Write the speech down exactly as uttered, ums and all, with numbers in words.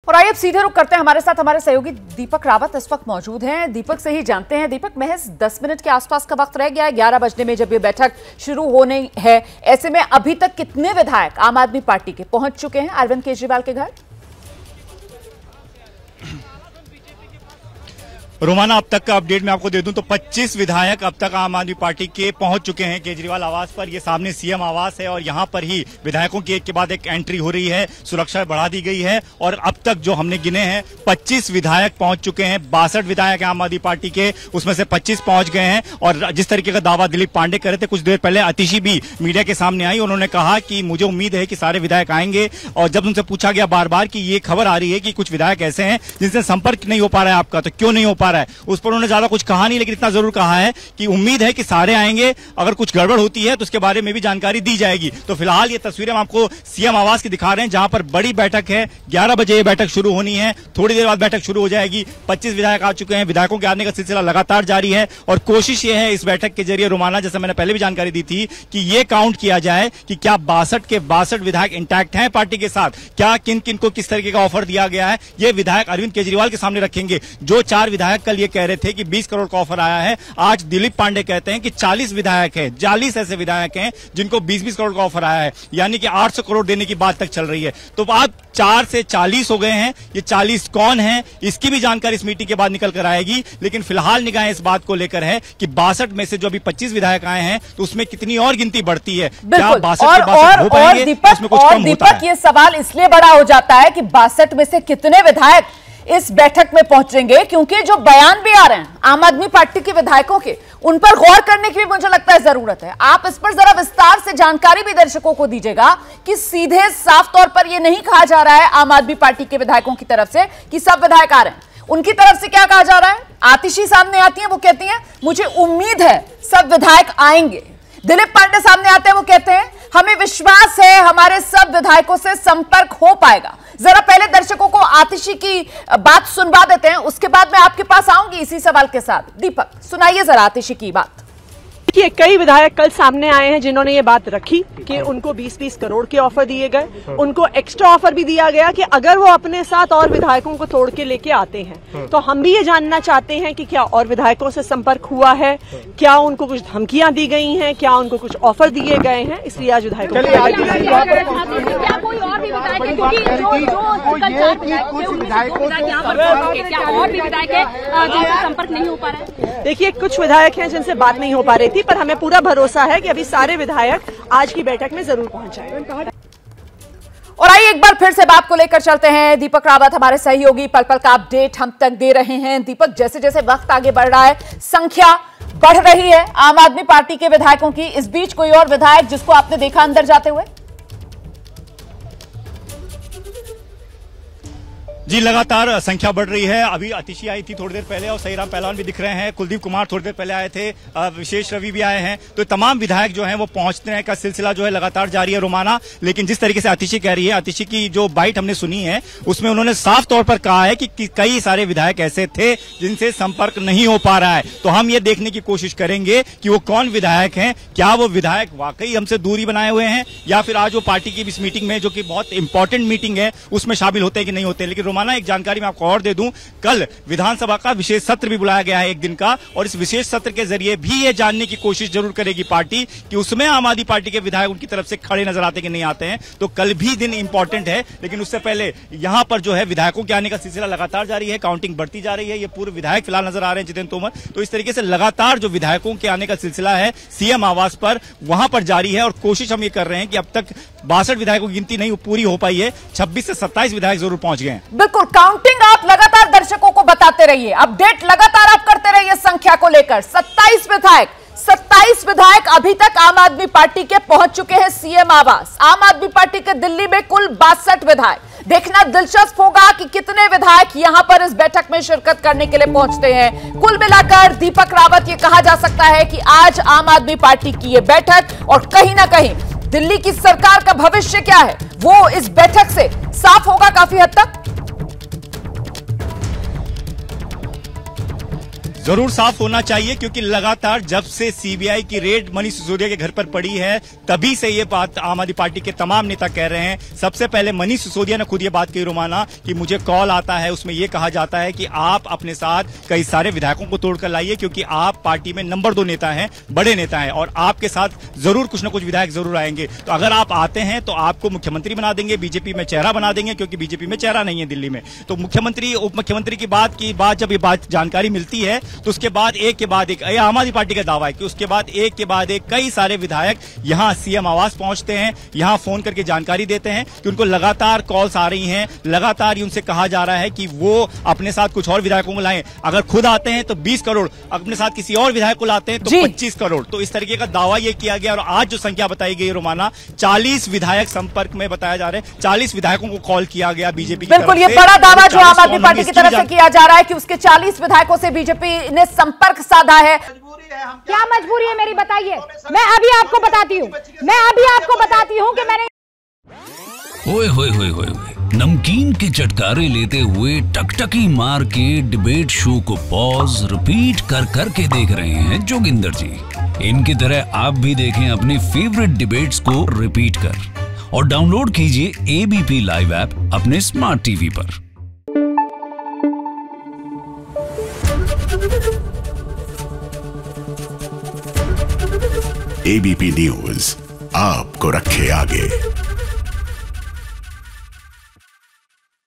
और आइए अब सीधे रुक करते हैं, हमारे साथ हमारे सहयोगी दीपक रावत इस वक्त मौजूद हैं। दीपक से ही जानते हैं। दीपक, महज दस मिनट के आसपास का वक्त रह गया है ग्यारह बजने में जब ये बैठक शुरू होने है, ऐसे में अभी तक कितने विधायक आम आदमी पार्टी के पहुंच चुके हैं अरविंद केजरीवाल के घर? रोमाना, अब तक का अपडेट मैं आपको दे दूं तो पच्चीस विधायक अब तक आम आदमी पार्टी के पहुंच चुके हैं केजरीवाल आवास पर। ये सामने सीएम आवास है और यहां पर ही विधायकों की एक के बाद एक एंट्री हो रही है, सुरक्षा बढ़ा दी गई है और अब तक जो हमने गिने हैं पच्चीस विधायक पहुंच चुके हैं। बासठ विधायक आम आदमी पार्टी के, उसमें से पच्चीस पहुंच गए हैं। और जिस तरीके का दावा दिलीप पांडे कर रहे थे कुछ देर पहले, अतिशी भी मीडिया के सामने आई, उन्होंने कहा कि मुझे उम्मीद है कि सारे विधायक आएंगे। और जब उनसे पूछा गया बार बार कि ये खबर आ रही है कि कुछ विधायक ऐसे हैं जिनसे संपर्क नहीं हो पा रहा है आपका, तो क्यों नहीं हो पा रहा है, उस पर उन्होंने ज्यादा कुछ कहा नहीं, लेकिन इतना जरूर कहा है कि उम्मीद है कि सारे आएंगे, अगर कुछ गड़बड़ होती है तो उसके बारे में भी जानकारी दी जाएगी। तो फिलहाल ये तस्वीरें हम आपको सीएम आवास की दिखा रहे हैं, जहां पर बड़ी बैठक है। ग्यारह बजे ये बैठक शुरू होनी है, थोड़ी देर बाद बैठक शुरू हो जाएगी। पच्चीस विधायक आ चुके हैं। विधायकों के आने का सिलसिला लगातार जारी है और कोशिश ये है इस बैठक के जरिए, रोमाना, जैसे मैंने पहले भी जानकारी दी थी, कि ये काउंट किया जाए कि क्या बासठ के बासठ विधायक इंटैक्ट हैं पार्टी के साथ, क्या किन किन को किस तरीके का ऑफर दिया गया है, ये विधायक अरविंद केजरीवाल के सामने रखेंगे। जो चार विधायक कल ये कह रहे थे कि बीस करोड़ का ऑफर आया है, आज दिलीप पांडे कहते हैं कि चालीस विधायक हैं, चालीस ऐसे विधायक हैं जिनको बीस बीस करोड़ का ऑफर आया है, यानी कि आठ सौ करोड़ देने की बात तक चल रही है। तो आप चार से चालीस हो गए हैं। ये चालीस कौन है, इसकी भी जानकारी इस मीटिंग के बाद निकल कर आएगी। लेकिन फिलहाल निगाहें इस बात को लेकर है कि बासठ में से जो अभी पच्चीस विधायक आए हैं तो उसमें कितनी और गिनती बढ़ती है, क्या बासठ और, के बासठ हो पाएंगे, दीपक, उसमें कुछ कम होता है। ये सवाल इसलिए बड़ा हो जाता है कि बासठ में से कितने विधायक इस बैठक में पहुंचेंगे, क्योंकि जो बयान भी आ रहे हैं आम आदमी पार्टी के विधायकों के, उन पर गौर करने की भी मुझे लगता है जरूरत है। आप इस पर जरा विस्तार से जानकारी भी दर्शकों को दीजिएगा कि सीधे साफ तौर पर यह नहीं कहा जा रहा है आम आदमी पार्टी के विधायकों की तरफ से कि सब विधायक आ रहे हैं, उनकी तरफ से क्या कहा जा रहा है? आतिशी सामने आती है, वो कहती है मुझे उम्मीद है सब विधायक आएंगे। दिलीप पांडे सामने आते हैं, वो कहते हैं हमें विश्वास है हमारे सब विधायकों से संपर्क हो पाएगा। जरा पहले दर्शकों को आतिशी की बात सुनवा देते हैं, उसके बाद मैं आपके पास आऊंगी इसी सवाल के साथ। दीपक, सुनाइए जरा आतिशी की बात। देखिए, कई विधायक कल सामने आए हैं जिन्होंने ये बात रखी कि उनको बीस बीस करोड़ के ऑफर दिए गए। उनको एक्स्ट्रा ऑफर भी दिया गया कि अगर वो अपने साथ और विधायकों को तोड़ के लेके आते हैं तो हम भी ये जानना चाहते हैं कि क्या और विधायकों से संपर्क हुआ है, क्या उनको कुछ धमकियां दी गई हैं, क्या उनको कुछ ऑफर दिए गए हैं। इसलिए आज विधायकों संपर्क नहीं हो पा रहा है। देखिए, कुछ विधायक हैं जिनसे बात नहीं हो पा रही थी, पर हमें पूरा भरोसा है कि अभी सारे विधायक आज की बैठक में जरूर पहुंच जाएंगे। और आइए एक बार फिर से बात को लेकर चलते हैं। दीपक रावत हमारे सहयोगी पल पल का अपडेट हम तक दे रहे हैं। दीपक, जैसे जैसे वक्त आगे बढ़ रहा है संख्या बढ़ रही है आम आदमी पार्टी के विधायकों की, इस बीच कोई और विधायक जिसको आपने देखा अंदर जाते हुए? जी, लगातार संख्या बढ़ रही है। अभी अतिशी आई थी थोड़ी देर पहले और सहीराम पहलवान भी दिख रहे हैं, कुलदीप कुमार थोड़ी देर पहले आए थे, विशेष रवि भी आए हैं। तो तमाम विधायक जो हैं वो पहुंचने का सिलसिला जो है लगातार जारी है, रोमाना। लेकिन जिस तरीके से अतिशी कह रही है, अतिशी की जो बाइट हमने सुनी है उसमें उन्होंने साफ तौर पर कहा है कि कई सारे विधायक ऐसे थे जिनसे संपर्क नहीं हो पा रहा है। तो हम ये देखने की कोशिश करेंगे कि वो कौन विधायक हैं, क्या वो विधायक वाकई हमसे दूरी बनाए हुए हैं या फिर आज वो पार्टी की इस मीटिंग में, जो कि बहुत इंपॉर्टेंट मीटिंग है, उसमें शामिल होते हैं कि नहीं होते। लेकिन एक जानकारी मैं आपको और दे दूं, कल विधानसभा का विशेष सत्र भी बुलाया गया है एक दिन का, और इस विशेष सत्र के जरिए भी ये जानने की कोशिश जरूर करेगी पार्टी कि उसमें आम आदमी पार्टी के विधायक उनकी तरफ से खड़े नजर आते कि नहीं आते हैं। तो कल भी दिन इंपॉर्टेंट है, लेकिन उससे पहले यहां पर जो है विधायकों के आने का सिलसिला लगातार जारी है, काउंटिंग बढ़ती जा रही है। ये पूर्व विधायक फिलहाल नजर आ रहे हैं, जितेंद्र तोमर। तो इस तरीके से लगातार जो विधायकों के आने का सिलसिला है सीएम आवास पर, वहां पर जारी है। और कोशिश हम ये कर रहे हैं कि अब तक बासठ विधायकों की गिनती नहीं पूरी हो पाई है, छब्बीस से सत्ताईस विधायक जरूर पहुंच गए हैं। बिल्कुल, काउंटिंग आप लगातार दर्शकों को बताते रहिए, अपडेट लगातार आप करते रहिए संख्या को लेकर। सत्ताईस विधायक सत्ताईस विधायक अभी तक आम आदमी पार्टी के पहुंच चुके हैं सीएम आवास। आम आदमी पार्टी के दिल्ली में कुल बासठ विधायक। देखना दिलचस्प होगा कि कितने विधायक यहां पर इस बैठक में शिरकत करने के लिए पहुंचते हैं। कुल मिलाकर दीपक रावत, ये कहा जा सकता है कि आज आम आदमी पार्टी की यह बैठक और कहीं ना कहीं दिल्ली की सरकार का भविष्य क्या है वो इस बैठक से साफ होगा काफी हद तक। जरूर साफ होना चाहिए, क्योंकि लगातार जब से सीबीआई की रेड मनीष सिसोदिया के घर पर पड़ी है तभी से ये बात आम आदमी पार्टी के तमाम नेता कह रहे हैं। सबसे पहले मनीष सिसोदिया ने खुद ये बात कही रोमाना कि मुझे कॉल आता है, उसमें यह कहा जाता है कि आप अपने साथ कई सारे विधायकों को तोड़कर लाइए, क्योंकि आप पार्टी में नंबर दो नेता हैं, बड़े नेता हैं, और आपके साथ जरूर कुछ न कुछ विधायक जरूर आएंगे। तो अगर आप आते हैं तो आपको मुख्यमंत्री बना देंगे, बीजेपी में चेहरा बना देंगे, क्योंकि बीजेपी में चेहरा नहीं है दिल्ली में। तो मुख्यमंत्री उप मुख्यमंत्री की बात की बात जब ये बात जानकारी मिलती है तो उसके बाद एक के बाद एक आम आदमी पार्टी का दावा है कि उसके बाद एक के बाद एक कई सारे विधायक यहां सीएम आवास पहुंचते हैं, यहां फोन करके जानकारी देते हैं कि उनको लगातार कॉल्स आ रही हैं, लगातार ही उनसे कहा जा रहा है कि वो अपने साथ कुछ और विधायकों को लाएं। अगर खुद आते हैं तो बीस करोड़, अपने साथ किसी और विधायक को लाते हैं तो पच्चीस करोड़। तो इस तरीके का दावा यह किया गया। और आज जो संख्या बताई गई रोमाना, चालीस विधायक संपर्क में बताया जा रहे हैं, चालीस विधायकों को कॉल किया गया बीजेपी की बिल्कुल, ये बड़ा दावा जो आम आदमी पार्टी की तरफ से किया जा रहा है कि उसके चालीस विधायकों से बीजेपी ने संपर्क साधा है। क्या मजबूरी है मेरी, बताइए। मैं अभी आपको बताती हूँ मैं अभी आपको बताती हूँ कि मैंने ओए होए होए होए नमकीन के चटकारे लेते हुए टकटकी मार के डिबेट शो को पॉज रिपीट कर कर के देख रहे हैं जोगिंदर जी। इनकी तरह आप भी देखें अपने फेवरेट डिबेट्स को रिपीट कर, और डाउनलोड कीजिए एबीपी लाइव ऐप अपने स्मार्ट टीवी पर। एबीपी न्यूज आपको रखे आगे।